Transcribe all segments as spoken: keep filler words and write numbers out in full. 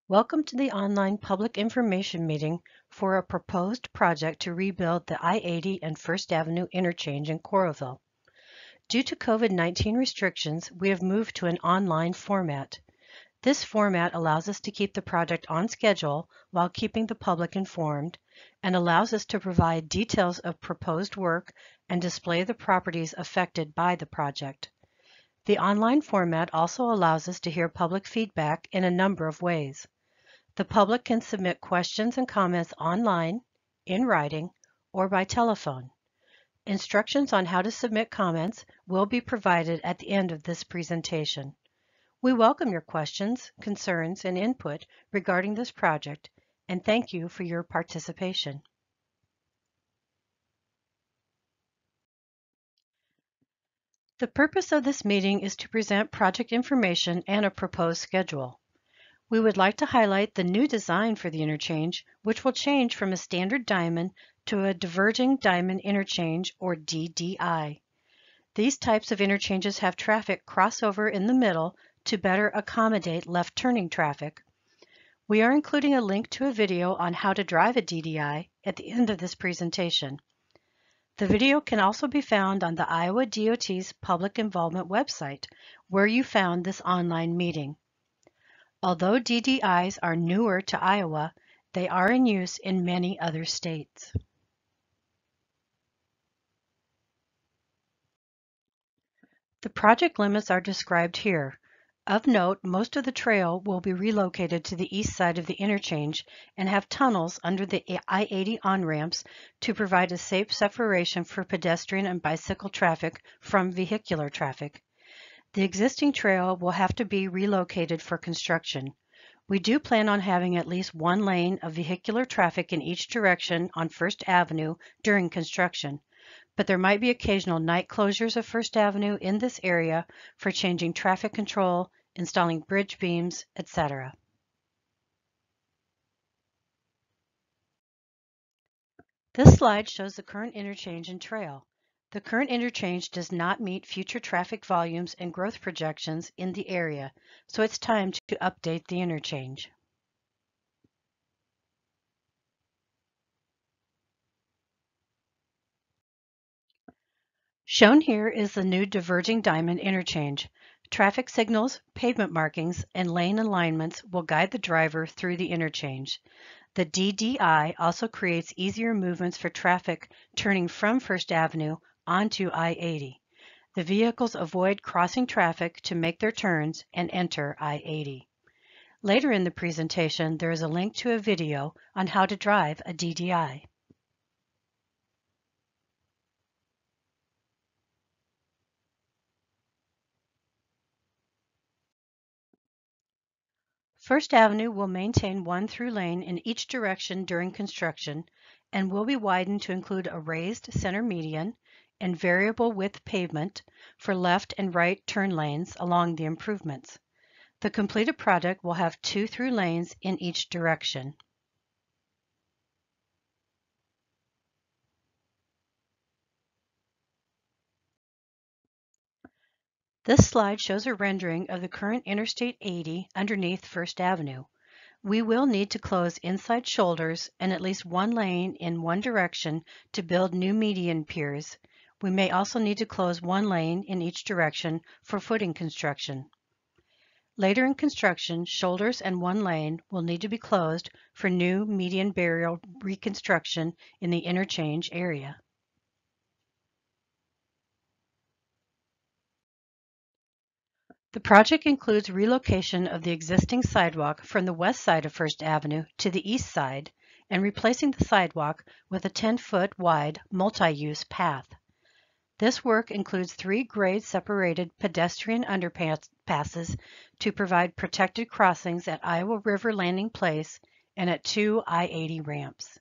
Welcome to the online public information meeting for a proposed project to rebuild the I eighty and First Avenue interchange in Coralville. Due to COVID nineteen restrictions, we have moved to an online format. This format allows us to keep the project on schedule while keeping the public informed and allows us to provide details of proposed work and display the properties affected by the project. The online format also allows us to hear public feedback in a number of ways. The public can submit questions and comments online, in writing, or by telephone. Instructions on how to submit comments will be provided at the end of this presentation. We welcome your questions, concerns, and input regarding this project, and thank you for your participation. The purpose of this meeting is to present project information and a proposed schedule. We would like to highlight the new design for the interchange, which will change from a standard diamond to a diverging diamond interchange, or D D I. These types of interchanges have traffic crossover in the middle to better accommodate left turning traffic. We are including a link to a video on how to drive a D D I at the end of this presentation. The video can also be found on the Iowa D O T's Public Involvement website, where you found this online meeting. Although D D Is are newer to Iowa, they are in use in many other states. The project limits are described here. Of note, most of the trail will be relocated to the east side of the interchange and have tunnels under the I eighty on-ramps to provide a safe separation for pedestrian and bicycle traffic from vehicular traffic. The existing trail will have to be relocated for construction. We do plan on having at least one lane of vehicular traffic in each direction on First Avenue during construction, but there might be occasional night closures of First Avenue in this area for changing traffic control, installing bridge beams, et cetera. This slide shows the current interchange and trail. The current interchange does not meet future traffic volumes and growth projections in the area, so it's time to update the interchange. Shown here is the new diverging diamond interchange. Traffic signals, pavement markings, and lane alignments will guide the driver through the interchange. The D D I also creates easier movements for traffic turning from First Avenue onto I eighty. The vehicles avoid crossing traffic to make their turns and enter I eighty. Later in the presentation, there is a link to a video on how to drive a D D I. First Avenue will maintain one through lane in each direction during construction and will be widened to include a raised center median and variable width pavement for left and right turn lanes along the improvements. The completed project will have two through lanes in each direction. This slide shows a rendering of the current Interstate eighty underneath First Avenue. We will need to close inside shoulders and at least one lane in one direction to build new median piers. We may also need to close one lane in each direction for footing construction. Later in construction, shoulders and one lane will need to be closed for new median barrier reconstruction in the interchange area. The project includes relocation of the existing sidewalk from the west side of First Avenue to the east side and replacing the sidewalk with a ten-foot wide multi-use path. This work includes three grade-separated pedestrian underpasses to provide protected crossings at Iowa River Landing Place and at two I eighty ramps.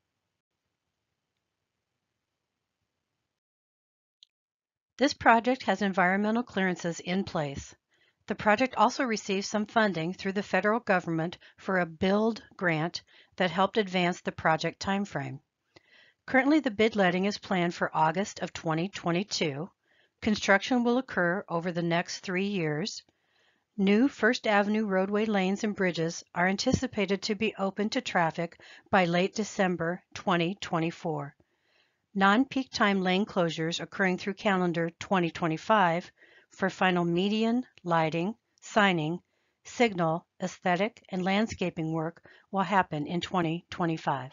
This project has environmental clearances in place. The project also received some funding through the federal government for a BUILD grant that helped advance the project timeframe. Currently, the bid letting is planned for August of twenty twenty-two. Construction will occur over the next three years. New First Avenue roadway lanes and bridges are anticipated to be open to traffic by late December twenty twenty-four. Non-peak time lane closures occurring through calendar twenty twenty-five for final median, lighting, signing, signal, aesthetic, and landscaping work will happen in twenty twenty-five.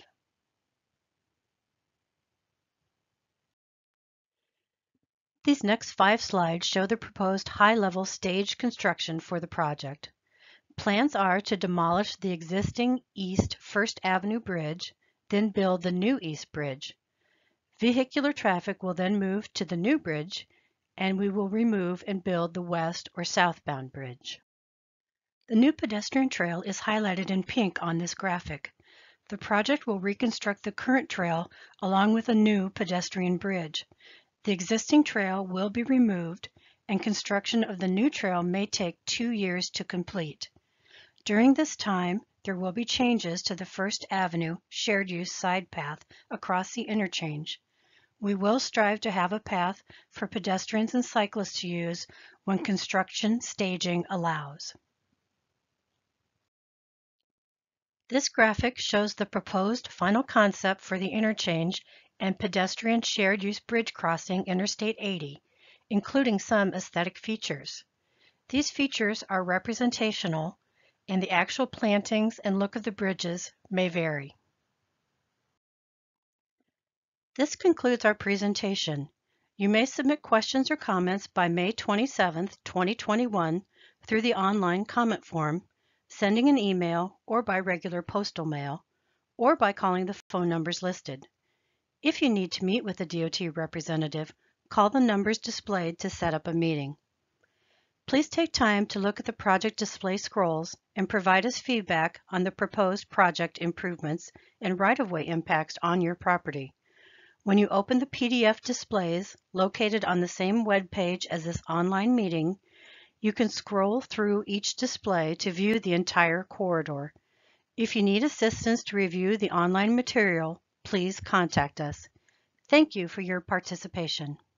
These next five slides show the proposed high-level stage construction for the project. Plans are to demolish the existing East First Avenue Bridge, then build the new East Bridge. Vehicular traffic will then move to the new bridge, and we will remove and build the west or southbound bridge. The new pedestrian trail is highlighted in pink on this graphic. The project will reconstruct the current trail along with a new pedestrian bridge. The existing trail will be removed, and construction of the new trail may take two years to complete. During this time, there will be changes to the First Avenue shared use side path across the interchange. We will strive to have a path for pedestrians and cyclists to use when construction staging allows. This graphic shows the proposed final concept for the interchange and pedestrian shared use bridge crossing Interstate eighty, including some aesthetic features. These features are representational, and the actual plantings and look of the bridges may vary. This concludes our presentation. You may submit questions or comments by May twenty-seventh, twenty twenty-one through the online comment form, sending an email or by regular postal mail, or by calling the phone numbers listed. If you need to meet with a D O T representative, call the numbers displayed to set up a meeting. Please take time to look at the project display scrolls and provide us feedback on the proposed project improvements and right-of-way impacts on your property. When you open the P D F displays located on the same web page as this online meeting, you can scroll through each display to view the entire corridor. If you need assistance to review the online material, please contact us. Thank you for your participation.